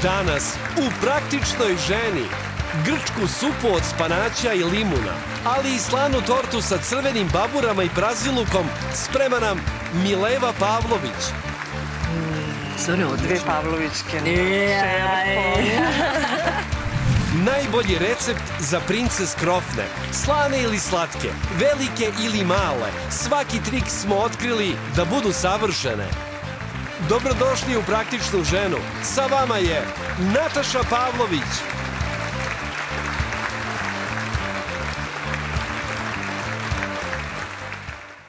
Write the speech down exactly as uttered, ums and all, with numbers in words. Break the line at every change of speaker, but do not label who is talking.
Danas u Praktičnoj ženi grčku supu od spanaća i limuna, ali i slanu tortu sa crvenim baburama i brazilukom sprema nam Mileva Pavlović.
Dve Pavlovićke.
Najbolji recept za prince Skrofne. Slane ili slatke, velike ili male, svaki trik smo otkrili da budu savršene. Dobrodošli u Praktičnu ženu. Sa vama je Nataša Pavlović.